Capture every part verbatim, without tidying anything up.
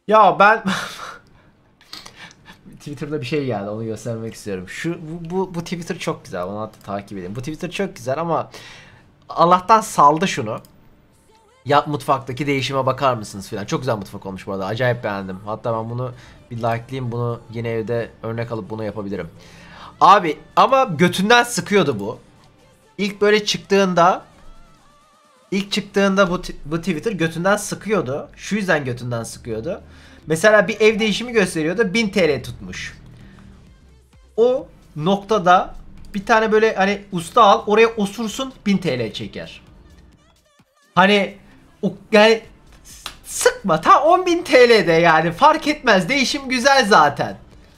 Ya ben Twitter'da bir şey geldi, onu göstermek istiyorum. Şu bu, bu, bu Twitter çok güzel. Onu hatta takip edin. Bu Twitter çok güzel ama Allah'tan saldı şunu. Ya mutfaktaki değişime bakar mısınız filan. Çok güzel mutfak olmuş bu arada. Acayip beğendim. Hatta ben bunu bir like'layayım. Bunu yine evde örnek alıp bunu yapabilirim. Abi ama götünden sıkıyordu bu. İlk böyle çıktığında ilk çıktığında bu, bu Twitter götünden sıkıyordu. Şu yüzden götünden sıkıyordu. Mesela bir ev değişimi gösteriyordu. bin T L tutmuş. O noktada bir tane böyle hani usta al, oraya osursun, bin T L çeker. Hani o, yani sıkma, ta on bin T L'de yani fark etmez, değişim güzel zaten.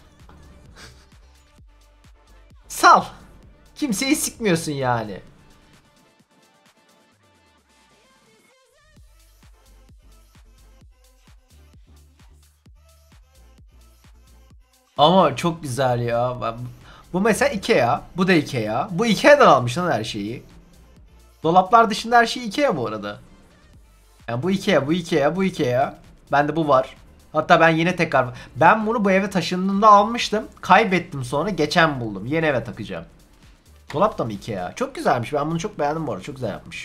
Sal. Kimseyi sıkmıyorsun yani. Ama çok güzel ya. Ben- Bu mesela Ikea. Bu da Ikea. Bu Ikea'dan almış lan her şeyi. Dolaplar dışında her şey Ikea bu arada. Yani bu Ikea, bu Ikea, bu Ikea. Bende bu var. Hatta ben yine tekrar... Ben bunu bu eve taşındığımda almıştım. Kaybettim sonra. Geçen buldum. Yeni eve takacağım. Dolap da mı Ikea? Çok güzelmiş. Ben bunu çok beğendim bu arada. Çok güzel yapmış.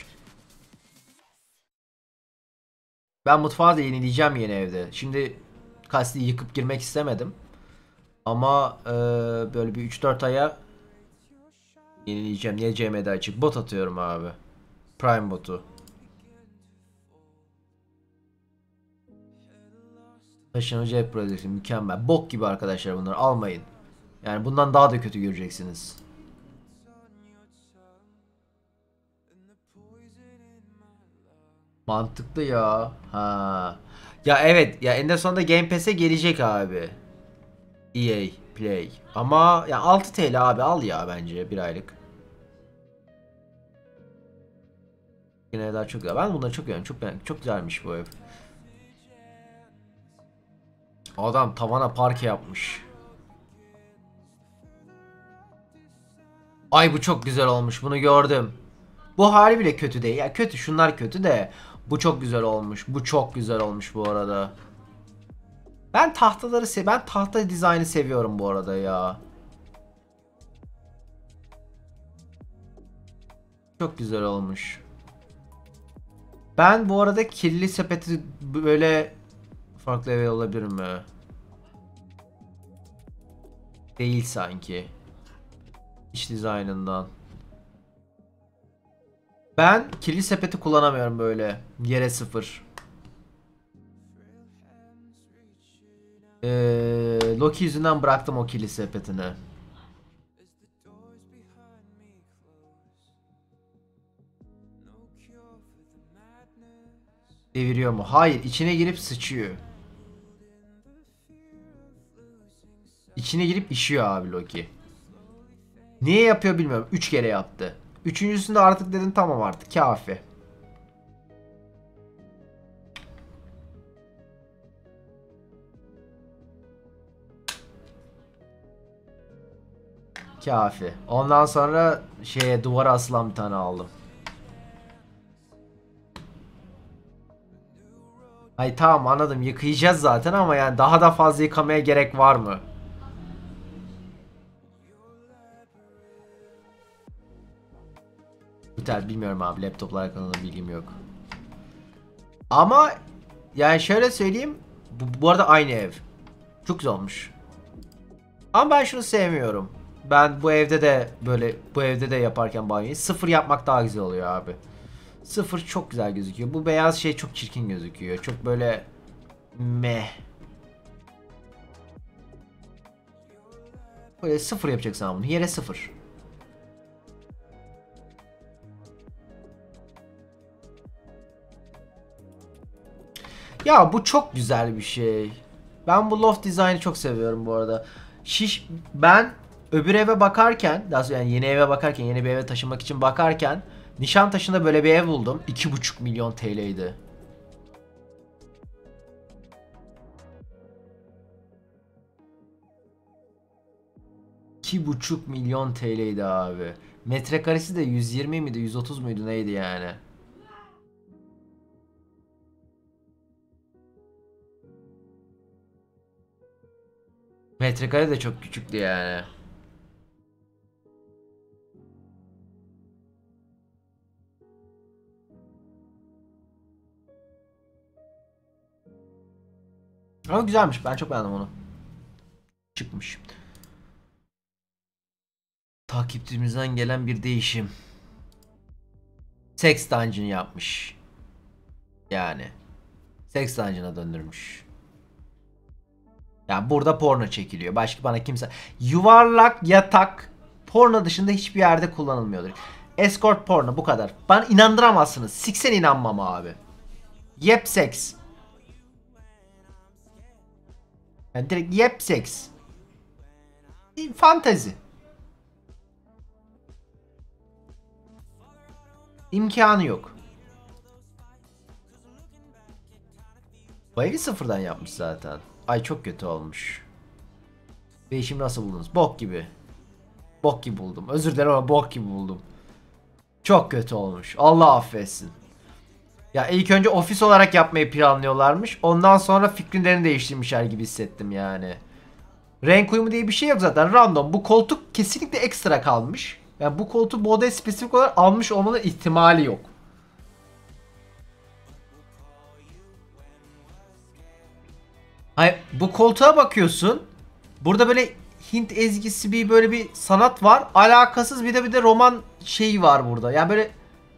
Ben mutfağı da yenileyeceğim yeni evde. Şimdi kasti yıkıp girmek istemedim. Ama eee, böyle bir üç dört aya yenileyeceğim. Niye C M'de açık? Bot atıyorum abi. Prime botu. Taşınmacı ev projesi mükemmel. Bok gibi arkadaşlar, bunları almayın. Yani bundan daha da kötü göreceksiniz. Mantıklı ya. Ha. Ya evet ya, en de sonunda Game Pass'e gelecek abi. E A Play. Ama ya altı T L abi, al ya bence bir aylık. Yine daha çok güzel. Ben bunları çok beğendim. Çok beğendim. Çok güzelmiş bu ev. Adam tavana parke yapmış. Ay bu çok güzel olmuş. Bunu gördüm. Bu hali bile kötü değil. Ya kötü, şunlar kötü de bu çok güzel olmuş. Bu çok güzel olmuş bu arada. Ben tahtaları se ben tahta dizaynı seviyorum bu arada ya. Çok güzel olmuş. Ben bu arada kirli sepeti böyle farklı eve olabilir mi? Değil sanki. İç dizaynından. Ben kirli sepeti kullanamıyorum böyle. Yere sıfır. Ee, Loki yüzünden bıraktım o kirli sepetini. Deviriyor mu? Hayır, içine girip sıçıyor. İçine girip işiyor abi Loki. Niye yapıyor bilmiyorum. Üç kere yaptı. Üçüncüsünde artık dedim tamam, artık kafi. Kafi. Ondan sonra şeye, duvara asılan bir tane aldım. Ay tamam, anladım, yıkayacağız zaten ama yani daha da fazla yıkamaya gerek var mı? Güzel, bilmiyorum abi, laptoplar hakkında bilgim yok. Ama yani şöyle söyleyeyim, bu, bu arada aynı ev. Çok güzel olmuş. Ama ben şunu sevmiyorum. Ben bu evde de böyle, bu evde de yaparken banyoyu sıfır yapmak daha güzel oluyor abi. Sıfır çok güzel gözüküyor. Bu beyaz şey çok çirkin gözüküyor. Çok böyle meh. Böyle sıfır yapacaksın bunu. Yere sıfır. Ya bu çok güzel bir şey. Ben bu loft dizaynı çok seviyorum bu arada. Şiş, ben öbür eve bakarken, daha sonra yani yeni eve bakarken, yeni bir eve taşınmak için bakarken Nişantaşı'nda böyle bir ev buldum. iki buçuk milyon T L'ydi. iki buçuk milyon T L'ydi abi. Metrekaresi de yüz yirmi miydi, yüz otuz muydu neydi yani? Metrekare de çok küçüktü yani. Ama güzelmiş. Ben çok beğendim onu. Çıkmış. Takipçimizden gelen bir değişim. Sex Dungeon yapmış. Yani. Sex Dungeon'a döndürmüş. Yani burada porno çekiliyor. Başka bana kimse... Yuvarlak yatak porno dışında hiçbir yerde kullanılmıyordur. Escort porno bu kadar. Bana inandıramazsınız. Siksen inanmam abi. Yep sex. Yani direkt yep sex. Fantezi. İmkanı yok. Bu evi sıfırdan yapmış zaten. Ay çok kötü olmuş. Değişimi nasıl buldunuz? Bok gibi. Bok gibi buldum. Özür dilerim ama bok gibi buldum. Çok kötü olmuş. Allah affetsin. Ya ilk önce ofis olarak yapmayı planlıyorlarmış. Ondan sonra fikirlerini değiştirmişler gibi hissettim yani. Renk uyumu diye bir şey yok zaten. Random. Bu koltuk kesinlikle ekstra kalmış. Yani bu koltuğu model spesifik olarak almış olmanın ihtimali yok. Hayır, bu koltuğa bakıyorsun. Burada böyle Hint ezgisi bir böyle bir sanat var. Alakasız bir de bir de roman şeyi var burada. Yani böyle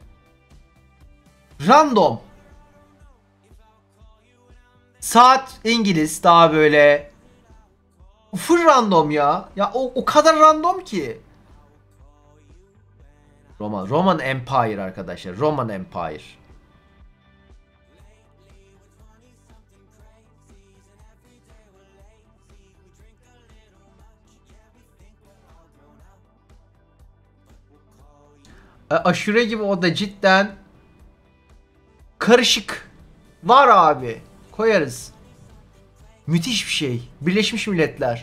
random. Saat İngiliz daha böyle full random ya. Ya o, o kadar random ki. Roman Roman Empire arkadaşlar. Roman Empire. A- aşure gibi o da cidden karışık. Var abi. Koyarız. Müthiş bir şey. Birleşmiş Milletler.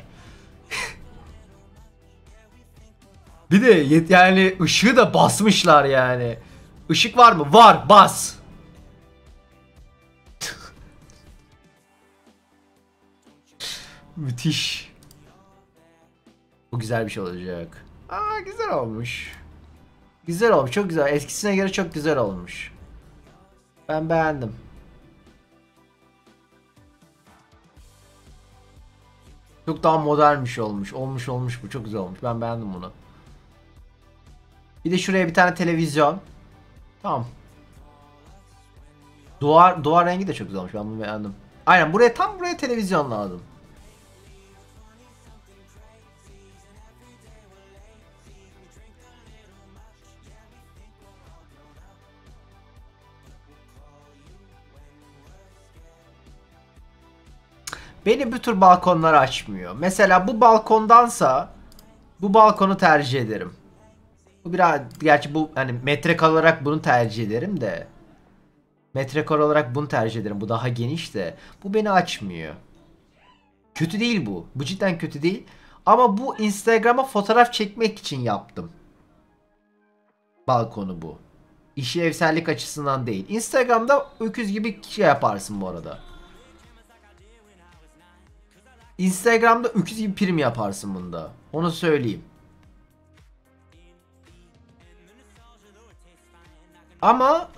Bir de yet yani ışığı da basmışlar yani. Işık var mı? Var. Bas. Müthiş. Bu güzel bir şey olacak. Aa güzel olmuş. Güzel olmuş. Çok güzel. Eskisine göre çok güzel olmuş. Ben beğendim. Çok daha modern bir şey olmuş. Olmuş olmuş bu. Çok güzel olmuş. Ben beğendim bunu. Bir de şuraya bir tane televizyon. Tamam. Duvar duvar rengi de çok güzel olmuş. Ben bunu beğendim. Aynen buraya tam buraya televizyon lazım. Beni bu tür balkonlar açmıyor. Mesela bu balkondansa bu balkonu tercih ederim. Bu biraz gerçi bu hani metrekare olarak bunu tercih ederim de. Metrekare olarak bunu tercih ederim. Bu daha geniş de. Bu beni açmıyor. Kötü değil bu. Bu cidden kötü değil. Ama bu Instagram'a fotoğraf çekmek için yaptım. Balkonu bu. İşi evsellik açısından değil. Instagram'da öküz gibi şey yaparsın bu arada. Instagram'da öküz gibi prim yaparsın bunda. Onu söyleyeyim. Ama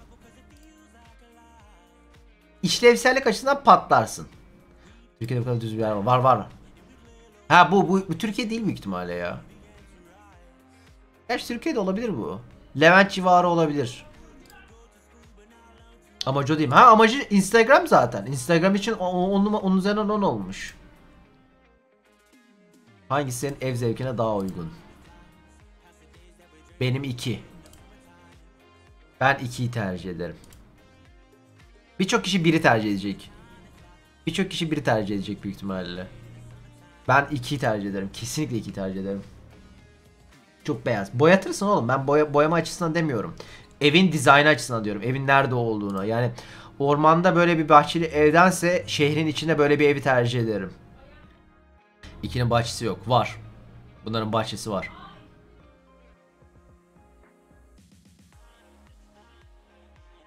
işlevsellik açısından patlarsın. Türkiye'de bu kadar düz bir yer var. Var var. Ha bu, bu, bu Türkiye değil büyük ihtimalle ya. Gerçi Türkiye'de olabilir bu. Levent civarı olabilir. Amacı o değil mi? Ha amacı Instagram zaten. Instagram için on üzerinden on olmuş. Hangisi senin ev zevkine daha uygun? Benim iki. Ben ikiyi tercih ederim. Birçok kişi biri tercih edecek. Birçok kişi biri tercih edecek büyük ihtimalle. Ben ikiyi tercih ederim. Kesinlikle ikiyi tercih ederim. Çok beyaz. Boyatırsın oğlum. Ben boya, boyama açısından demiyorum. Evin dizaynı açısından diyorum. Evin nerede olduğunu. Yani ormanda böyle bir bahçeli evdense şehrin içinde böyle bir evi tercih ederim. İkinin bahçesi yok. Var. Bunların bahçesi var.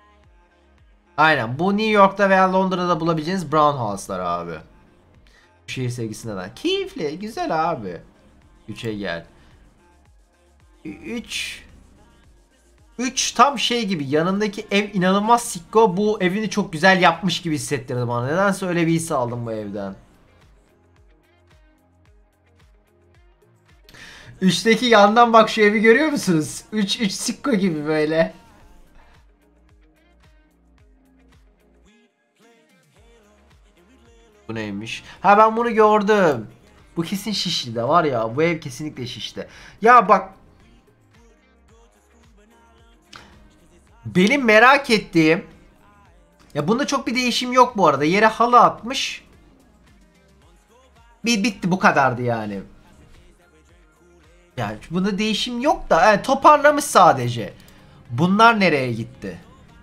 Aynen. Bu New York'ta veya Londra'da bulabileceğiniz Brown House'lar abi. Şehir sevgisi neden? Keyifli, güzel abi. üçe gel. üç üç tam şey gibi, yanındaki ev inanılmaz sikko, bu evini çok güzel yapmış gibi hissettirdi bana. Nedense öyle bir his aldım bu evden. üçteki yandan bak, şu evi görüyor musunuz? üç üç sikko gibi böyle. Bu neymiş? Ha, ben bunu gördüm. Bu kesin Şişli'de var ya. Bu ev kesinlikle Şişli'de. Ya bak. Benim merak ettiğim. Ya bunda çok bir değişim yok bu arada. Yere halı atmış. Bir bitti, bu kadardı yani. Yani bunda değişim yok da yani toparlamış sadece. Bunlar nereye gitti?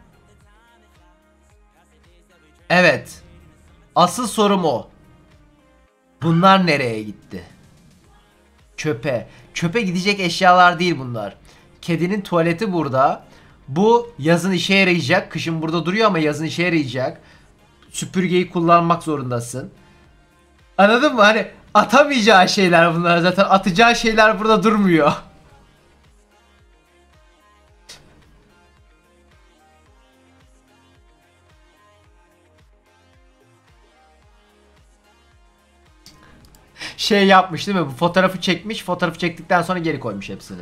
Evet. Asıl sorum o. Bunlar nereye gitti? Çöpe. Çöpe gidecek eşyalar değil bunlar. Kedinin tuvaleti burada. Bu yazın işe yarayacak. Kışın burada duruyor ama yazın işe yarayacak. Süpürgeyi kullanmak zorundasın. Anladın mı? Hani atamayacağı şeyler bunlar zaten. Atacağı şeyler burada durmuyor. Şey yapmış değil mi? Bu fotoğrafı çekmiş. Fotoğrafı çektikten sonra geri koymuş hepsini.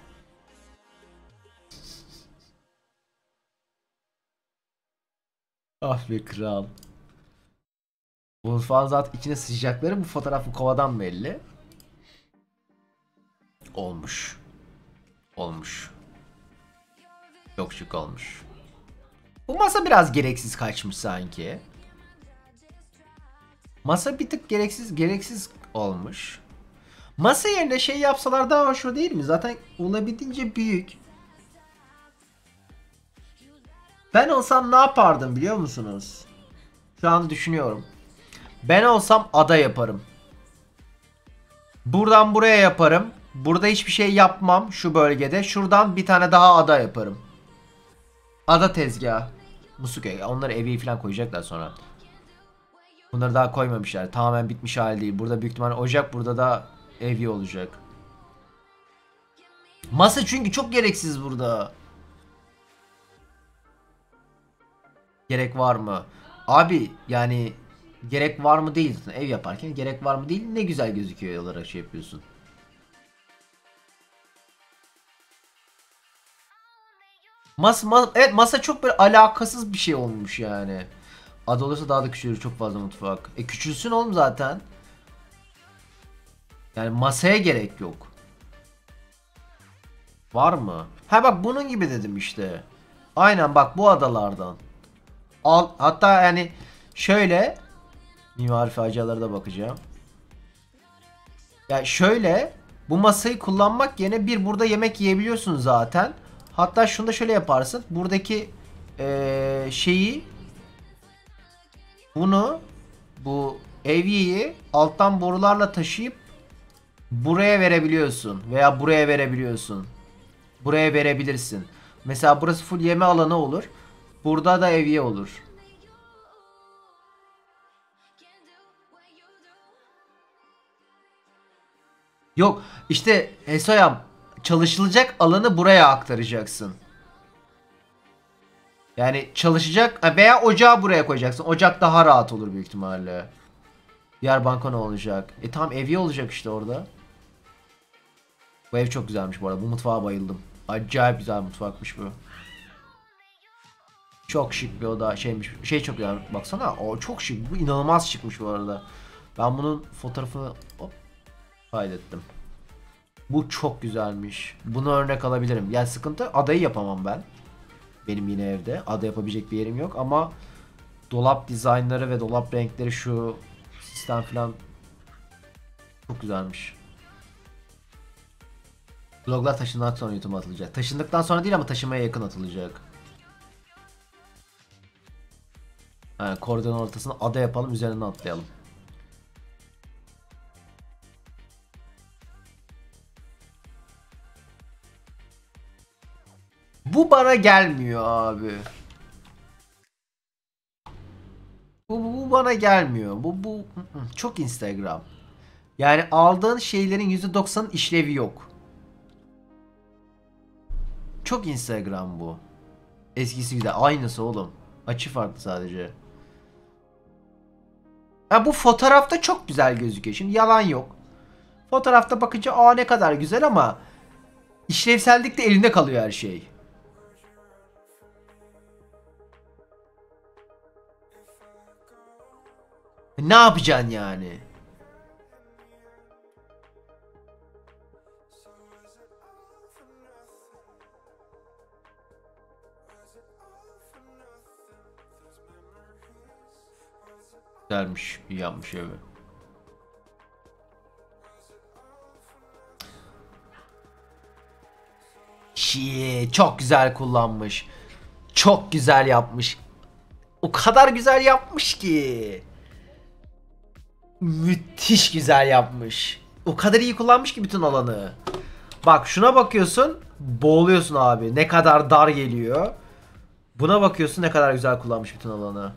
Ah be kral. Bu mutfağın zaten içine sıcakları bu fotoğraf bu kovadan belli. Olmuş. Olmuş. Çok şık olmuş. Bu masa biraz gereksiz kaçmış sanki. Masa bir tık gereksiz gereksiz olmuş. Masa yerine şey yapsalar daha hoş değil mi? Zaten olabildiğince büyük. Ben olsam ne yapardım biliyor musunuz? Şu an düşünüyorum. Ben olsam ada yaparım. Buradan buraya yaparım. Burada hiçbir şey yapmam şu bölgede. Şuradan bir tane daha ada yaparım. Ada tezgahı. Musuke. Onları evi falan koyacaklar sonra. Bunları daha koymamışlar. Tamamen bitmiş hali değil. Burada büyük ihtimalle ocak, burada da evi olacak. Masa çünkü çok gereksiz burada. Gerek var mı? Abi yani gerek var mı değil. Ev yaparken gerek var mı değil. Ne güzel gözüküyor olarak şey yapıyorsun. Masa, ma evet, masa çok böyle alakasız bir şey olmuş yani. Adı olursa daha da küçülür, çok fazla mutfak. E küçülsün oğlum zaten. Yani masaya gerek yok. Var mı? Ha bak, bunun gibi dedim işte. Aynen bak, bu adalardan. Al, hatta yani şöyle mimari facialara da bakacağım. Ya şöyle, bu masayı kullanmak yerine bir burada yemek yiyebiliyorsun zaten. Hatta şunu da şöyle yaparsın. Buradaki ee, şeyi, bunu, bu evyeyi alttan borularla taşıyıp buraya verebiliyorsun veya buraya verebiliyorsun. Buraya verebilirsin. Mesela burası full yeme alanı olur. Burada da evye olur. Yok işte Hesoyam, çalışılacak alanı buraya aktaracaksın. Yani çalışacak veya ocağı buraya koyacaksın. Ocak daha rahat olur büyük ihtimalle. Diğer banka ne olacak? E tamam, evye olacak işte orada. Bu ev çok güzelmiş bu arada. Bu mutfağa bayıldım. Acayip güzel mutfakmış bu. Çok şık bir oda şeymiş. Şey çok güzel. Baksana, o çok şık. Bu inanılmaz şıkmış bu arada. Ben bunun fotoğrafını hop kaydettim. Bu çok güzelmiş. Bunu örnek alabilirim. Yani sıkıntı, adayı yapamam ben. Benim yine evde. Ada yapabilecek bir yerim yok ama dolap dizaynları ve dolap renkleri, şu sistem falan çok güzelmiş. Vloglar taşındıktan sonra YouTube'a atılacak. Taşındıktan sonra değil ama taşınmaya yakın atılacak. Yani koridorun ortasına ada yapalım, üzerinden atlayalım. Bu bana gelmiyor abi. Bu, bu, bu bana gelmiyor. Bu bu çok Instagram. Yani aldığın şeylerin yüzde doksanın işlevi yok. Çok Instagram bu. Eskisi güzel. Aynısı oğlum. Açı farklı sadece. Ha, bu fotoğrafta çok güzel gözüküyor. Şimdi yalan yok. Fotoğrafta bakınca aa ne kadar güzel ama işlevsellikte elinde kalıyor her şey. Ne yapacaksın yani? Güzelmiş, iyi yapmış evi. Şii, çok güzel kullanmış. Çok güzel yapmış. O kadar güzel yapmış ki. Müthiş güzel yapmış. O kadar iyi kullanmış ki bütün alanı. Bak şuna bakıyorsun, boğuluyorsun abi. Ne kadar dar geliyor. Buna bakıyorsun ne kadar güzel kullanmış bütün alanı.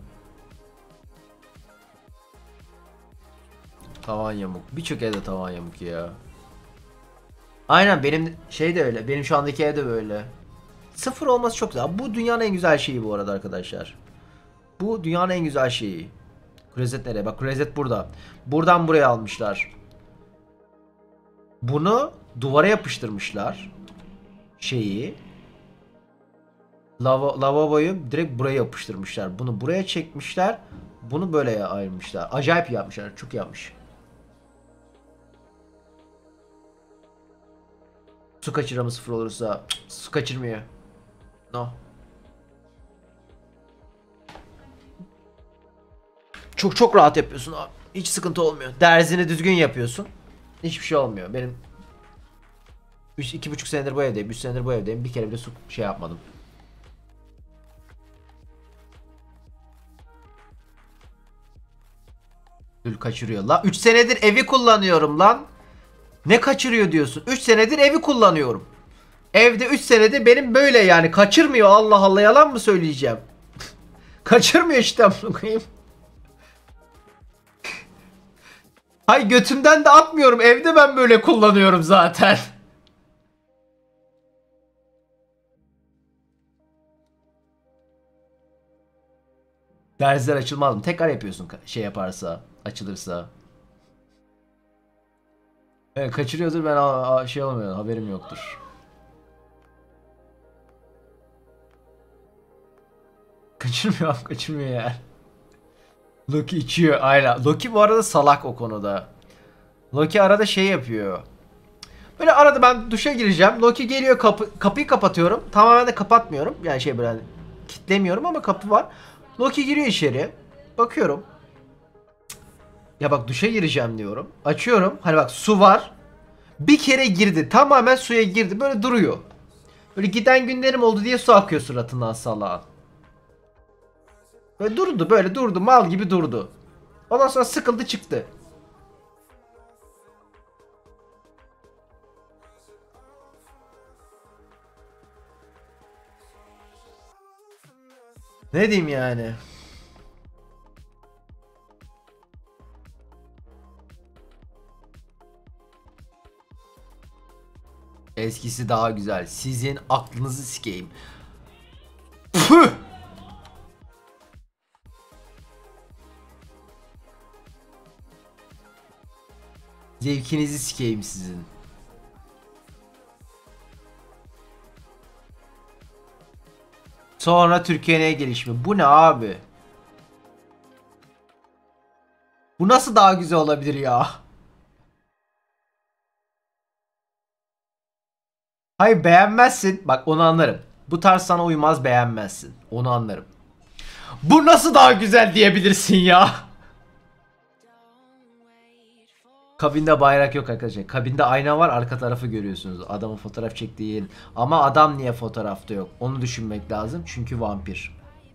Tavan yamuk. Birçok evde tavan yamuk ya. Aynen benim şey de öyle. Benim şu andaki evde böyle. Sıfır olması çok güzel. Bu dünyanın en güzel şeyi bu arada arkadaşlar. Bu dünyanın en güzel şeyi. Klozet nereye? Bak klozet burada. Buradan buraya almışlar. Bunu duvara yapıştırmışlar. Şeyi. Lava, lavaboyu direkt buraya yapıştırmışlar. Bunu buraya çekmişler. Bunu böyle ayırmışlar. Acayip yapmışlar. Çok yapmış. Su kaçırımı sıfır olursa cık, su kaçırmıyor. No. Çok çok rahat yapıyorsun abi. Hiç sıkıntı olmuyor. Derzini düzgün yapıyorsun. Hiçbir şey olmuyor. Benim üç, iki buçuk senedir bu evdeyim. Üç senedir bu evdeyim. Bir kere bile su şey yapmadım. Gül kaçırıyor la. üç senedir evi kullanıyorum lan. Ne kaçırıyor diyorsun? üç senedir evi kullanıyorum. Evde üç senedir benim böyle yani kaçırmıyor, Allah Allah, yalan mı söyleyeceğim? Kaçırmıyor işte amına koyayım. Hay götümden de atmıyorum. Evde ben böyle kullanıyorum zaten. Dersler açılmaz mı? Tekrar yapıyorsun şey yaparsa, açılırsa. Evet, kaçırıyordur, ben a- a- şey olmuyor, haberim yoktur. Kaçırmıyor abi, kaçırmıyor yani. Loki içiyor aynen. Loki bu arada salak o konuda. Loki arada şey yapıyor. Böyle arada ben duşa gireceğim. Loki geliyor, kapı, kapıyı kapatıyorum. Tamamen de kapatmıyorum. Yani şey böyle hani kitlemiyorum ama kapı var. Loki giriyor içeri. Bakıyorum. Ya bak duşa gireceğim diyorum. Açıyorum. Hani bak su var. Bir kere girdi. Tamamen suya girdi. Böyle duruyor. Böyle giden günlerim oldu diye su akıyor suratından salağın. Böyle durdu, böyle durdu. Mal gibi durdu. Ondan sonra sıkıldı çıktı. Ne diyeyim yani? Eskisi daha güzel. Sizin aklınızı sikeyim. Püh! Zevkinizi sikeyim sizin. Sonra Türkiye'ye gelişme. Bu ne abi? Bu nasıl daha güzel olabilir ya? Hayır beğenmezsin. Bak onu anlarım. Bu tarz sana uymaz, beğenmezsin. Onu anlarım. Bu nasıl daha güzel diyebilirsin ya? Kabinde bayrak yok arkadaşlar. Kabinde ayna var, arka tarafı görüyorsunuz. Adamın fotoğraf çektiği yerin. Ama adam niye fotoğrafta yok? Onu düşünmek lazım. Çünkü vampir.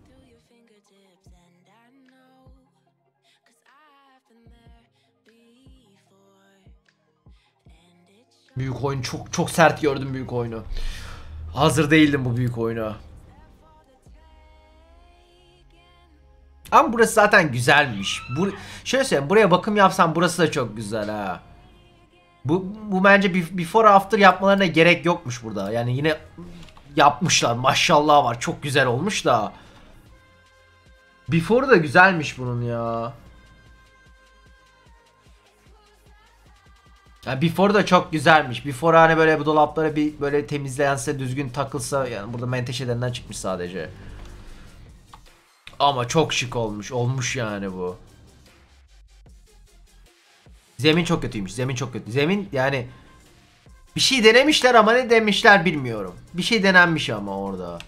Büyük oyun, çok çok sert gördüm büyük oyunu. Hazır değildim bu büyük oyuna. Ama burası zaten güzelmiş. Bu, şöyle söyleyeyim, buraya bakım yapsam burası da çok güzel ha. Bu, bu bence before after yapmalarına gerek yokmuş burada. Yani yine yapmışlar, maşallah var, çok güzel olmuş da. Before da güzelmiş bunun ya. Ya before da çok güzelmiş. Before hani böyle bu dolapları bir böyle temizlense, düzgün takılsa, yani burada menteşelerinden çıkmış sadece. Ama çok şık olmuş. Olmuş yani bu. Zemin çok kötüymüş. Zemin çok kötü. Zemin yani bir şey denemişler ama ne demişler bilmiyorum. Bir şey denenmiş ama orada.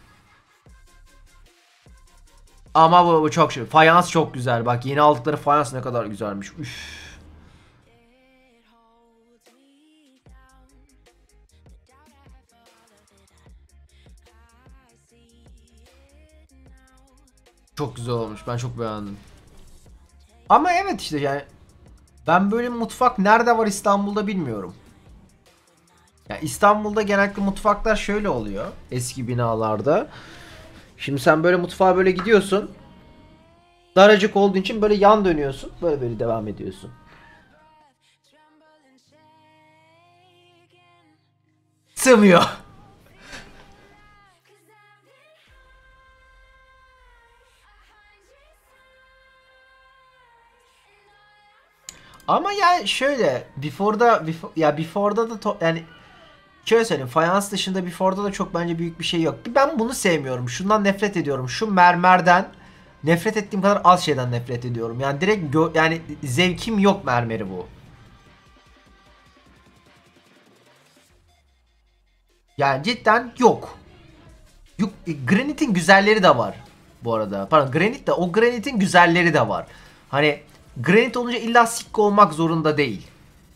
Ama bu, bu çok şey. Fayans çok güzel. Bak yeni aldıkları fayans ne kadar güzelmiş. Üf. Çok güzel olmuş. Ben çok beğendim. Ama evet işte yani ben böyle mutfak nerede var İstanbul'da bilmiyorum. Ya İstanbul'da genellikle mutfaklar şöyle oluyor eski binalarda. Şimdi sen böyle mutfağa böyle gidiyorsun. Daracık olduğu için böyle yan dönüyorsun. Böyle böyle devam ediyorsun. Sığmıyor. Ama yani şöyle before'da before, ya before'da da to, yani şöyle söyleyeyim, fayans dışında before'da da çok bence büyük bir şey yok. Ben bunu sevmiyorum. Şundan nefret ediyorum. Şu mermerden nefret ettiğim kadar az şeyden nefret ediyorum. Yani direkt gö yani zevkim yok mermeri bu. Yani cidden yok. Yok, e, granitin güzelleri de var bu arada. Pardon, granit de, o granitin güzelleri de var. Hani granit olunca illa sikko olmak zorunda değil.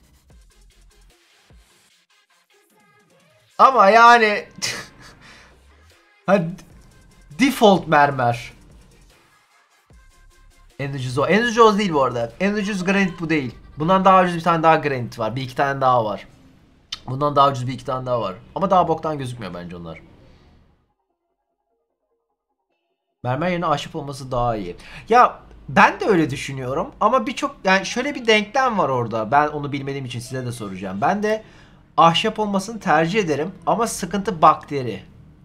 Ama yani hadi, default mermer. En ucuz o. En ucuz değil bu arada. En ucuz granit bu değil. Bundan daha ucuz bir tane daha granit var. Bir iki tane daha var. Bundan daha ucuz bir iki tane daha var. Ama daha boktan gözükmüyor bence onlar. Mermer yerine ahşap olması daha iyi. Ya ben de öyle düşünüyorum ama birçok, yani şöyle bir denklem var orada. Ben onu bilmediğim için size de soracağım. Ben de ahşap olmasını tercih ederim ama sıkıntı bakteri.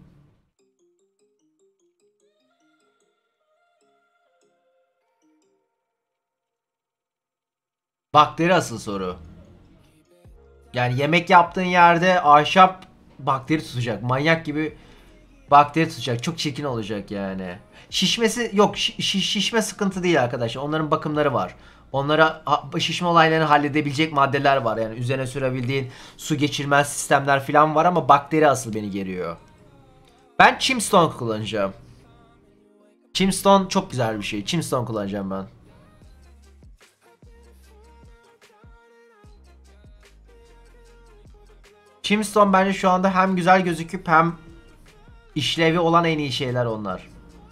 Bakteri asıl soru. Yani yemek yaptığın yerde ahşap bakteri tutacak. Manyak gibi bakteri tutacak. Çok çirkin olacak yani. Şişmesi yok. Şiş, şişme sıkıntı değil arkadaşlar. Onların bakımları var. Onlara şişme olaylarını halledebilecek maddeler var. Yani üzerine sürebildiğin su geçirmez sistemler falan var ama bakteri asıl beni geriyor. Ben Chimstone kullanacağım. Chimstone çok güzel bir şey. Chimstone kullanacağım ben. Chimstone bence şu anda hem güzel gözüküp hem işlevi olan en iyi şeyler onlar.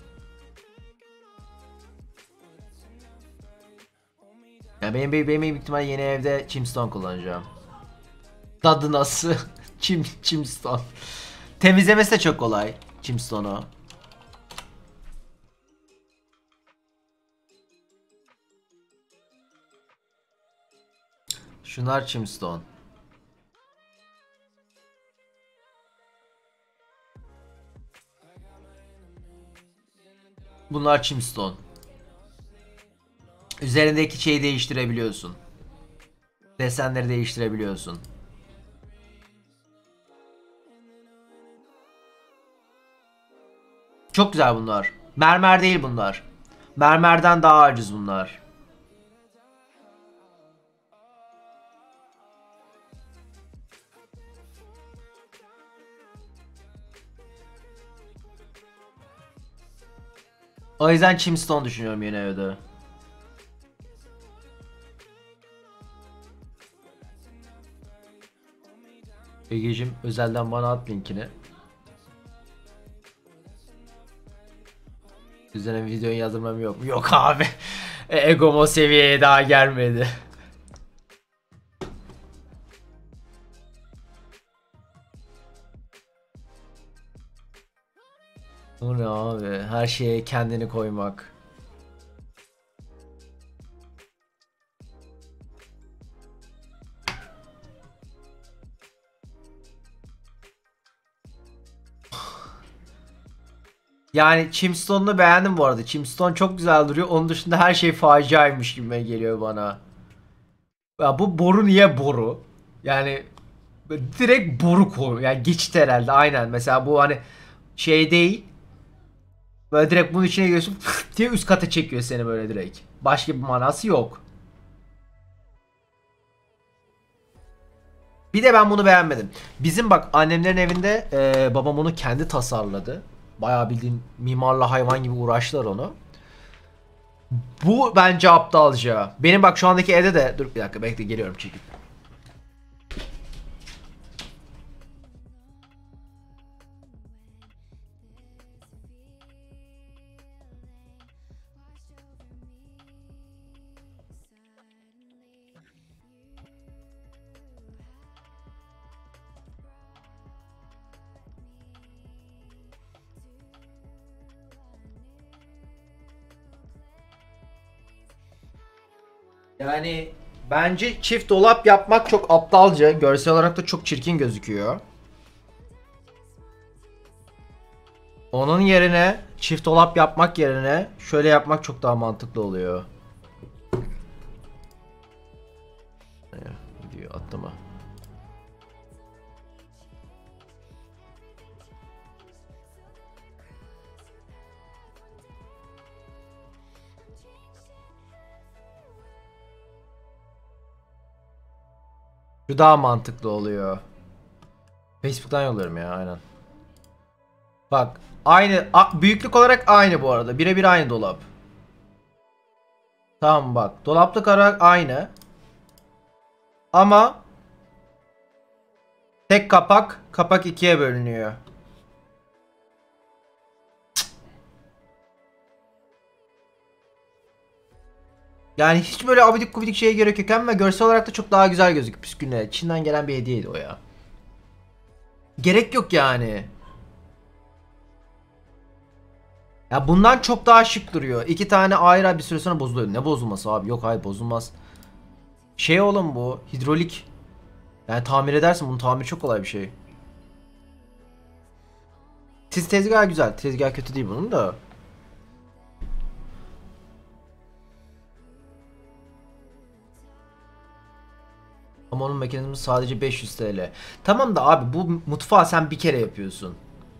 Yani benim, benim, benim büyük ihtimal yeni evde Chimstone kullanacağım. Tadı nasıl? Chim, Chimstone. Temizlemesi de çok kolay. Chimstone'u. Şunlar Chimstone. Bunlar Chimstone. Üzerindeki şeyi değiştirebiliyorsun. Desenleri değiştirebiliyorsun. Çok güzel bunlar. Mermer değil bunlar. Mermerden daha ucuz bunlar. O yüzden Chimstone düşünüyorum yeni evde. Egeciğim özelden bana at linkini. Üzerine videoyu yazdırmam yok mu? Yok abi. E, Egom o seviyeye daha gelmedi. Bu ne abi? Her şeye kendini koymak. Yani Chimstone'u beğendim bu arada. Chimstone çok güzel duruyor. Onun dışında her şey faciaymış gibi geliyor bana. Ya bu boru niye boru? Yani direkt boru konu. Yani geçit herhalde aynen. Mesela bu hani şey değil. Böyle direkt bunun içine giriyorsun diye üst kata çekiyor seni böyle direkt. Başka bir manası yok. Bir de ben bunu beğenmedim. Bizim bak annemlerin evinde e, babam onu kendi tasarladı. Bayağı bildiğin mimarla hayvan gibi uğraştılar onu. Bu bence aptalca. Benim bak şu andaki evde de dur bir dakika bekle geliyorum çekip. Yani bence çift dolap yapmak çok aptalca. Görsel olarak da çok çirkin gözüküyor. Onun yerine çift dolap yapmak yerine şöyle yapmak çok daha mantıklı oluyor. Diyor atlama. Şu daha mantıklı oluyor. Facebook'tan yolluyorum ya aynen. Bak aynı büyüklük olarak aynı bu arada. Birebir aynı dolap. Tamam bak. Dolaplık olarak aynı. Ama tek kapak, kapak ikiye bölünüyor. Yani hiç böyle abidik gubidik şeye gerek yok ama görsel olarak da çok daha güzel gözüküyor püskünle. Çin'den gelen bir hediyeydi o ya. Gerek yok yani. Ya bundan çok daha şık duruyor. İki tane ayrı bir süre sonra bozuluyor. Ne bozulması abi? Yok hayır bozulmaz. Şey oğlum bu hidrolik. Yani tamir edersin bunun tamiri çok kolay bir şey. Tiz tezgah güzel. Tezgah kötü değil bunun da. Ama onun mekanizması sadece beş yüz T L. Tamam da abi bu mutfağı sen bir kere yapıyorsun.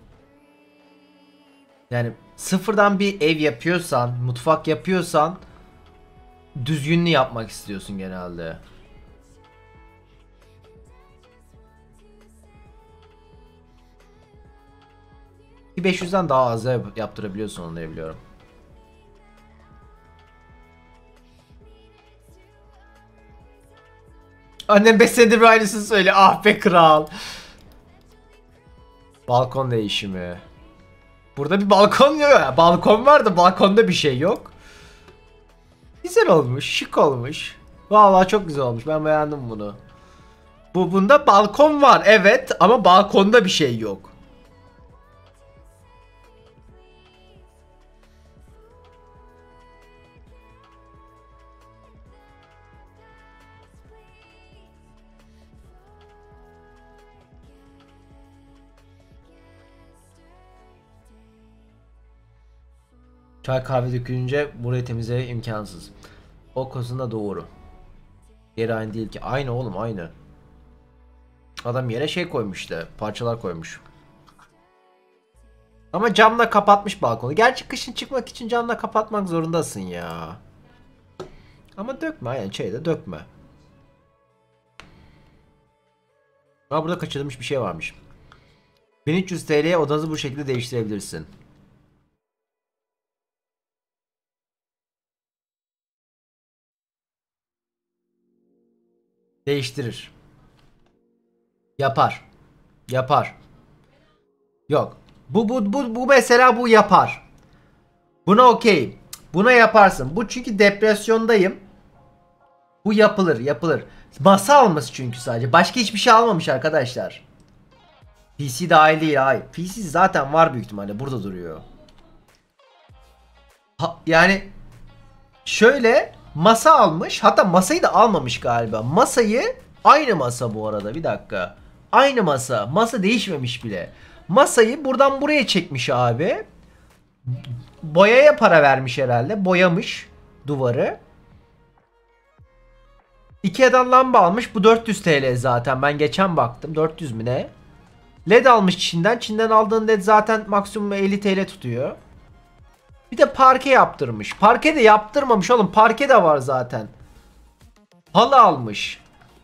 Yani sıfırdan bir ev yapıyorsan, mutfak yapıyorsan düzgünlü yapmak istiyorsun genelde. beş yüzden daha az yaptırabiliyorsun onu diyebiliyorum. Annem beş senedir aynısını söyle. Ah be kral. Balkon değişimi. Burada bir balkon yok. Ya. Balkon var da balkonda bir şey yok. Güzel olmuş, şık olmuş. Vallahi çok güzel olmuş. Ben beğendim bunu. Bu bunda balkon var evet ama balkonda bir şey yok. Çay kahve dökülünce burayı temizlemek imkansız. O konusunda doğru. Yeri aynı değil ki. Aynı oğlum aynı. Adam yere şey koymuş işte. Parçalar koymuş. Ama camla kapatmış balkonu. Gerçi kışın çıkmak için camla kapatmak zorundasın ya. Ama dökme yani çayı dökme. Ama burada kaçırılmış bir şey varmış. bin üç yüz T L'ye odanızı bu şekilde değiştirebilirsin. Değiştirir. Yapar. Yapar. Yok. Bu bu bu bu mesela bu yapar. Buna okey. Buna yaparsın. Bu çünkü depresyondayım. Bu yapılır, yapılır. Masa alması çünkü sadece. Başka hiçbir şey almamış arkadaşlar. P C dahil değil, hayır. P C zaten var büyük ihtimalle. Burada duruyor. Ha, yani şöyle masa almış. Hatta masayı da almamış galiba. Masayı aynı masa bu arada. Bir dakika. Aynı masa. Masa değişmemiş bile. Masayı buradan buraya çekmiş abi. Boyaya para vermiş herhalde. Boyamış duvarı. Ikea'dan lamba almış. Bu dört yüz T L zaten. Ben geçen baktım. dört yüz mü ne? L E D almış Çin'den. Çin'den aldığın L E D zaten maksimum elli T L tutuyor. Bir de parke yaptırmış. Parke de yaptırmamış oğlum. Parke de var zaten. Halı almış.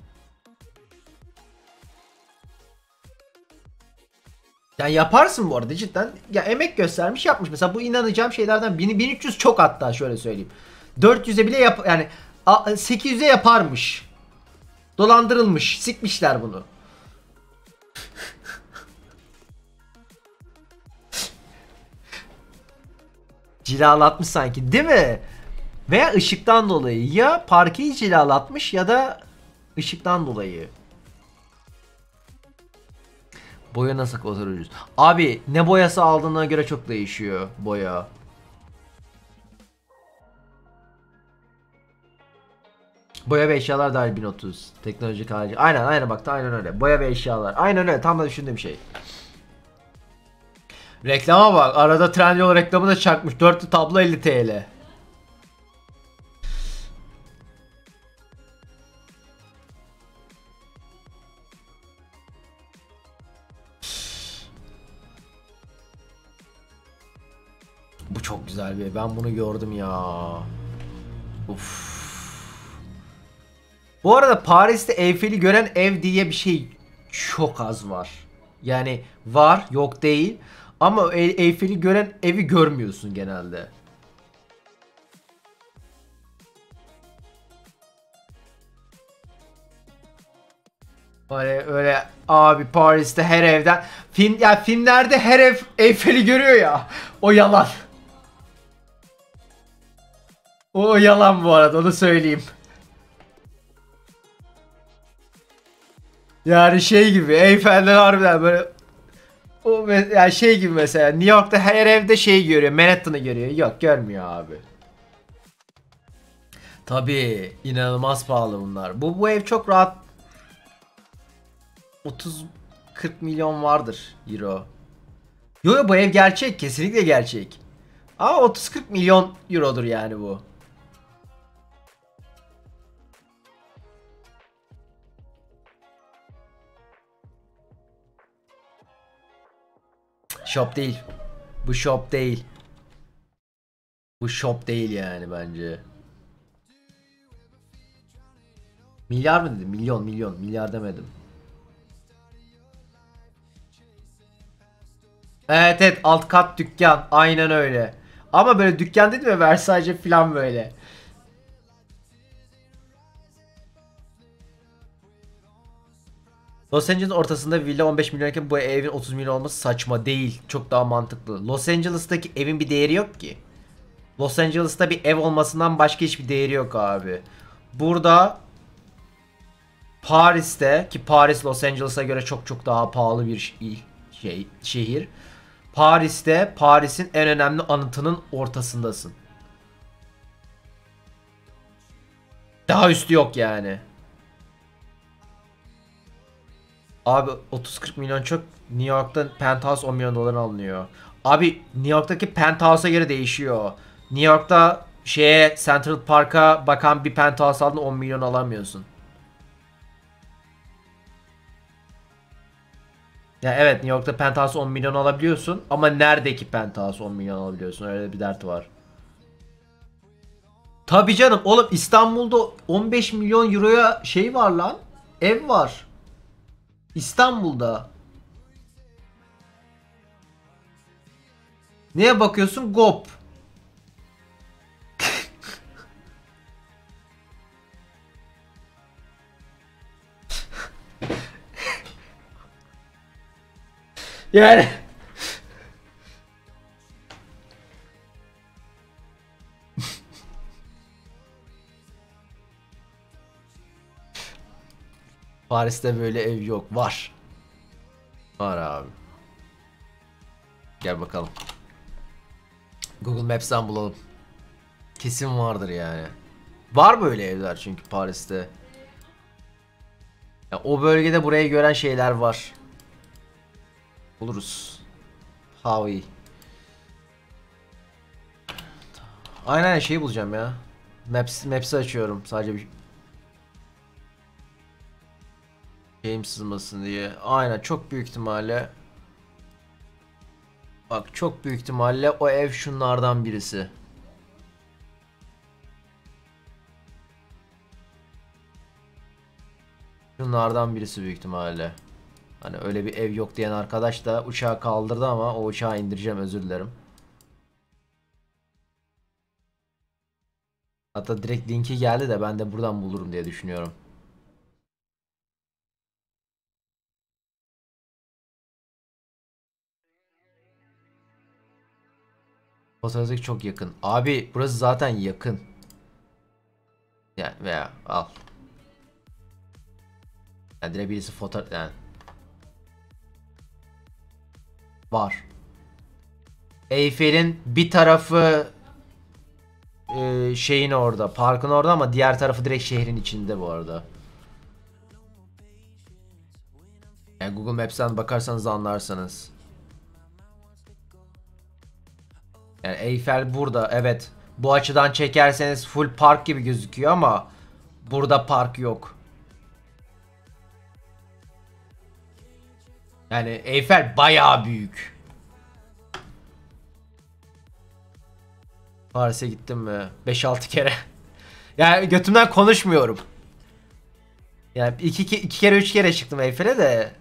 Yani yaparsın bu arada cidden. Ya emek göstermiş yapmış. Mesela bu inanacağım şeylerden bin, bin üç yüz çok, hatta şöyle söyleyeyim. dört yüze bile yap yani sekiz yüze yaparmış. Dolandırılmış. Sikmişler bunu. Cilalatmış sanki değil mi? Veya ışıktan dolayı. Ya parkeyi cilalatmış ya da ışıktan dolayı. Boya nasıl oturuyoruz? Abi ne boyası aldığına göre çok değişiyor boya. Boya ve eşyalar dahil bin otuz. Teknolojik harici. Aynen aynen bak aynen öyle. Boya ve eşyalar. Aynen öyle, tam da düşündüğüm şey. Reklama bak. Arada Trendyol reklamı da çakmış. Dörtlü tablo elli T L. Bu çok güzel bir. Ben bunu gördüm ya. Uf. Bu arada Paris'te Eyfel'i gören ev diye bir şey çok az var. Yani var, yok değil. Ama E- Eyfel'i gören evi görmüyorsun genelde. Öyle öyle abi, Paris'te her evden film ya filmlerde her ev Eyfel'i görüyor ya. O yalan. O yalan bu arada, onu söyleyeyim. Yani şey gibi Eyfel'den harbiden böyle o me- yani şey gibi, mesela New York'ta her evde şey görüyor, Manhattan'ı görüyor. Yok, görmüyor abi. Tabii inanılmaz pahalı bunlar. Bu bu ev çok rahat otuz kırk milyon vardır euro. Yo yo, bu ev gerçek, kesinlikle gerçek. Ama otuz kırk milyon eurodur yani bu. Shop değil. Bu shop değil. Bu shop değil yani bence. Milyar mı dedim? Milyon milyon. Milyar demedim. Evet evet, alt kat dükkan. Aynen öyle. Ama böyle dükkan değil mi? Versace falan böyle. Los Angeles'ın ortasında villa on beş milyon iken bu evin otuz milyon olması saçma değil. Çok daha mantıklı. Los Angeles'taki evin bir değeri yok ki. Los Angeles'ta bir ev olmasından başka hiçbir değeri yok abi. Burada Paris'te, ki Paris Los Angeles'a göre çok çok daha pahalı bir şey şehir. Paris'te Paris'in en önemli anıtının ortasındasın. Daha üstü yok yani. Abi otuz kırk milyon çok. New York'ta penthouse on milyon dolar alınıyor. Abi New York'taki penthouse'a göre değişiyor. New York'ta şeye Central Park'a bakan bir penthouse aldın on milyon alamıyorsun. Ya evet, New York'ta penthouse on milyon alabiliyorsun ama neredeki penthouse on milyon alabiliyorsun, öyle bir dert var. Tabii canım oğlum, İstanbul'da on beş milyon euroya şey var lan. Ev var. İstanbul'da. Neye bakıyorsun? Gop. Yani Paris'te böyle ev yok. Var. Var abi. Gel bakalım. Google Maps'ten bulalım. Kesin vardır yani. Var böyle evler çünkü Paris'te. Ya o bölgede burayı gören şeyler var. Buluruz. Hawi. Aynen şeyi bulacağım ya. Maps, Maps'i açıyorum sadece bir şeyim sızmasın diye. Aynen çok büyük ihtimalle. Bak çok büyük ihtimalle o ev şunlardan birisi. Şunlardan birisi büyük ihtimalle. Hani öyle bir ev yok diyen arkadaş da uçağı kaldırdı ama o uçağı indireceğim, özür dilerim. Hatta direkt linki geldi de ben de buradan bulurum diye düşünüyorum. Fotoğrafı çok yakın. Abi burası zaten yakın. Yani veya al. Yani direkt birisi fotoğraf yani. Var. Eyfel'in bir tarafı e, şeyin orada, parkın orada ama diğer tarafı direkt şehrin içinde bu arada. Yani Google Maps'ten bakarsanız anlarsanız. Yani Eyfel burada, evet. Bu açıdan çekerseniz full park gibi gözüküyor ama burada park yok. Yani Eyfel bayağı büyük. Paris'e gittim mi? beş altı kere. Yani götümden konuşmuyorum. Yani iki, iki, iki kere üç kere çıktım Eyfel'e de.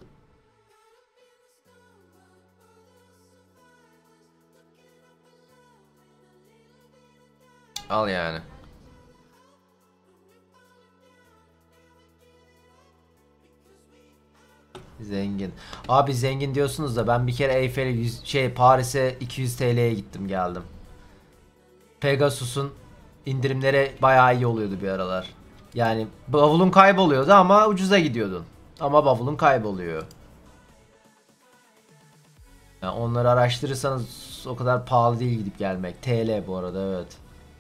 Al yani. Zengin. Abi zengin diyorsunuz da ben bir kere Eyfel'e yüz şey Paris'e iki yüz T L'ye gittim geldim. Pegasus'un indirimleri bayağı iyi oluyordu bir aralar. Yani bavulun kayboluyordu ama ucuza gidiyordun. Ama bavulun kayboluyor. Yani onları araştırırsanız o kadar pahalı değil gidip gelmek. T L bu arada, evet.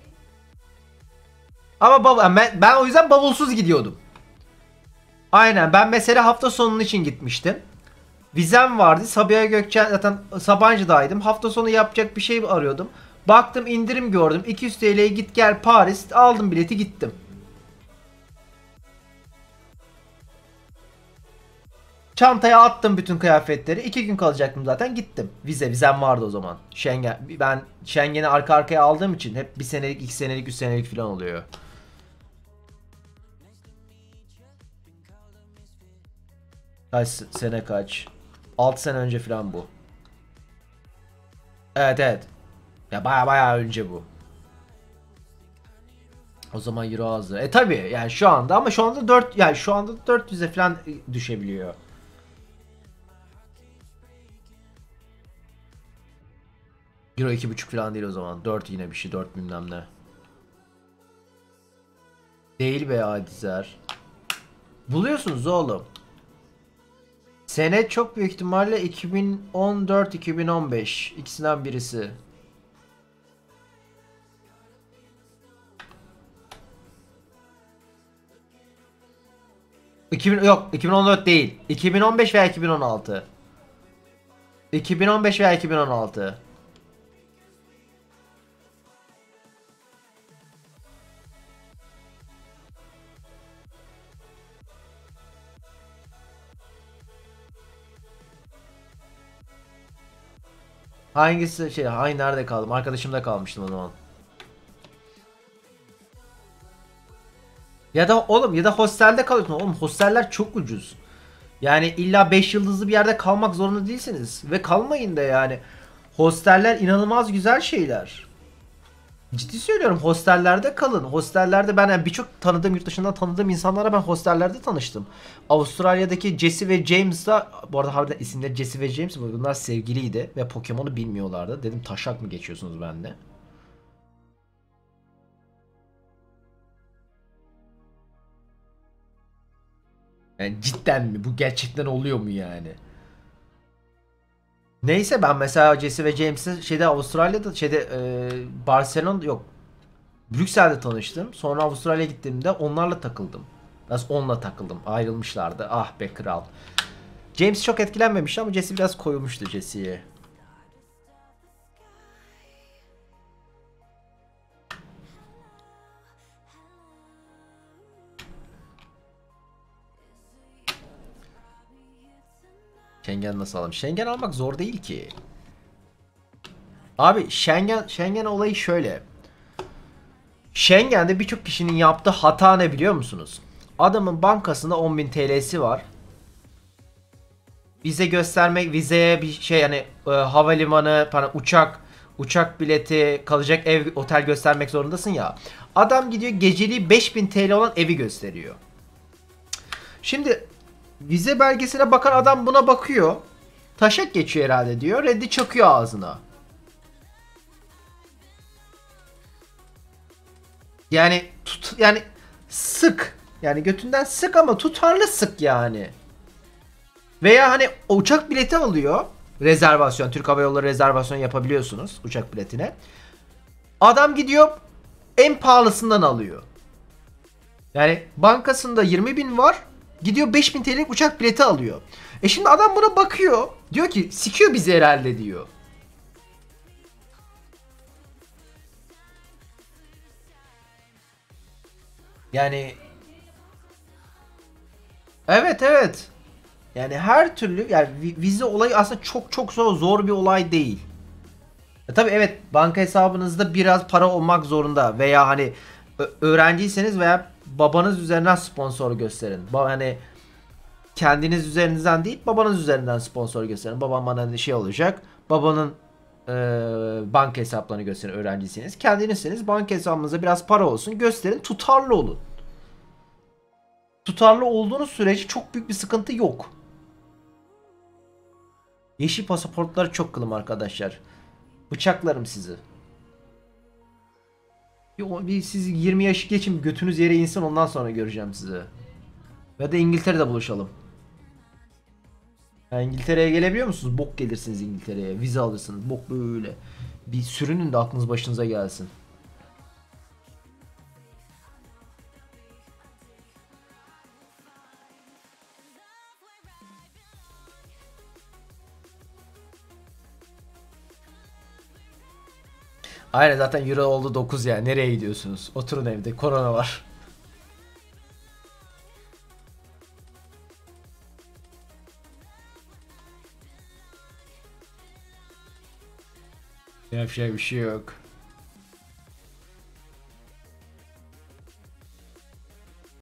Ama bav ben, ben o yüzden bavulsuz gidiyordum. Aynen, ben mesela hafta sonunun için gitmiştim. Vizem vardı. Sabiha Gökçen zaten Sabancı'daydım. Hafta sonu yapacak bir şey arıyordum. Baktım indirim gördüm. iki yüz T L'ye git gel Paris. Aldım bileti gittim. Çantaya attım bütün kıyafetleri. iki gün kalacaktım zaten, gittim. Vize, vizem vardı o zaman. Schengen. Ben Schengen'i arka arkaya aldığım için hep bir senelik, iki senelik, üç senelik falan oluyor. Kaç sene kaç? altı sene önce falan bu. Evet evet. Ya baya baya önce bu. O zaman euro azdı. E tabi yani şu anda, ama şu anda dört, yani şu anda dört yüze falan düşebiliyor. Euro iki buçuk falan değil o zaman. Dört yine bir şey, dört bilmem ne. Değil be Adizer. Buluyorsunuz oğlum. Sene çok büyük ihtimalle iki bin on dört iki bin on beş, ikisinden birisi. iki bin yok, iki bin on dört değil. iki bin on beş veya iki bin on altı. iki bin on beş veya iki bin on altı. Hangisi şey, hangi nerede kaldım? Arkadaşımda kalmıştım o zaman. Ya da oğlum, ya da hostelde kalıyorsun. Oğlum hosteller çok ucuz. Yani illa beş yıldızlı bir yerde kalmak zorunda değilsiniz. Ve kalmayın da yani. Hosteller inanılmaz güzel şeyler. Ciddi söylüyorum, hostellerde kalın. Hostellerde ben yani birçok tanıdığım, yurt dışından tanıdığım insanlara ben hostellerde tanıştım. Avustralya'daki Jesse ve James'la, bu arada harbiden isimleri Jesse ve James, bunlar sevgiliydi ve Pokemon'u bilmiyorlardı. Dedim taşak mı geçiyorsunuz bende? Yani cidden mi? Bu gerçekten oluyor mu yani? Neyse, ben mesela Jesse ve James'i şeyde Avustralya'da şeyde e, Barcelona yok, Brüksel'de tanıştım. Sonra Avustralya'ya gittiğimde onlarla takıldım. Biraz onunla takıldım. Ayrılmışlardı. Ah be kral. James çok etkilenmemişti ama Jesse biraz koyulmuştu Jesse'ye. Schengen nasıl alalım? Schengen almak zor değil ki. Abi Schengen Schengen olayı şöyle. Schengen'de birçok kişinin yaptığı hata ne biliyor musunuz? Adamın bankasında on bin T L'si var. Vize göstermek, vizeye bir şey yani e, havalimanı, para, uçak, uçak bileti, kalacak ev, otel göstermek zorundasın ya. Adam gidiyor geceliği beş bin T L olan evi gösteriyor. Şimdi vize belgesine bakan adam buna bakıyor. Taşak geçiyor herhalde diyor. Reddi çakıyor ağzına. Yani tut yani sık. Yani götünden sık ama tutarlı sık yani. Veya hani uçak bileti alıyor. Rezervasyon. Türk Hava Yolları rezervasyon yapabiliyorsunuz uçak biletine. Adam gidiyor en pahalısından alıyor. Yani bankasında yirmi bin var. Gidiyor beş bin T L'lik uçak bileti alıyor. E şimdi adam buna bakıyor. Diyor ki sikiyor bizi herhalde diyor. Yani evet evet. Yani her türlü yani vize olayı aslında çok çok zor, zor bir olay değil. E tabii evet banka hesabınızda biraz para olmak zorunda veya hani öğrenciyseniz veya babanız üzerinden sponsor gösterin. Ba hani kendiniz üzerinizden değil babanız üzerinden sponsor gösterin. Babam bana hani şey olacak. Babanın e, banka hesaplarını gösterin öğrenciyseniz. Kendinizseniz banka hesabınıza biraz para olsun gösterin. Tutarlı olun. Tutarlı olduğunuz sürece çok büyük bir sıkıntı yok. Yeşil pasaportları çok kılım arkadaşlar. Bıçaklarım sizi. Bir, bir siz yirmi yaşı geçin götünüz yere insin ondan sonra göreceğim sizi. Ya da İngiltere'de buluşalım. Yani İngiltere'ye gelebiliyor musunuz? Bok gelirsiniz İngiltere'ye. Vize alırsınız. Bok böyle. Bir sürünün de aklınız başınıza gelsin. Aynen zaten euro oldu dokuz ya. Nereye gidiyorsunuz? Oturun evde. Korona var. Yapacak bir şey yok.